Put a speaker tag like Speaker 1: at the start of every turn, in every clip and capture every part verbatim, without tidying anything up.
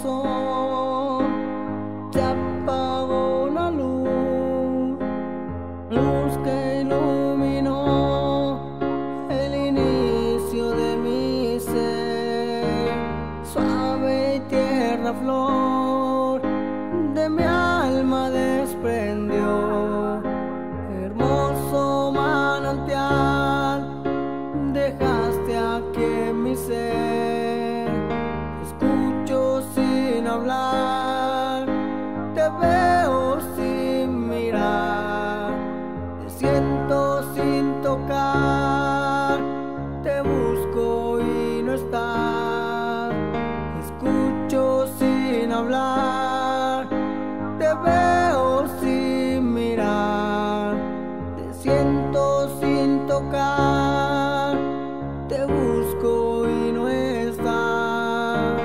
Speaker 1: corazón se apagó una luz, luz que iluminó el inicio de mi ser. Suave y tierna flor de mi alma desprendió, hermoso manantial dejaste aquí en mi ser. Escucho sin hablar, te veo sin mirar, te siento sin tocar, te busco y no estás. Escucho sin hablar, te veo sin mirar, te siento sin tocar, te busco y no estás.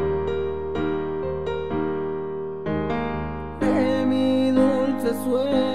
Speaker 1: De mi dulce sueño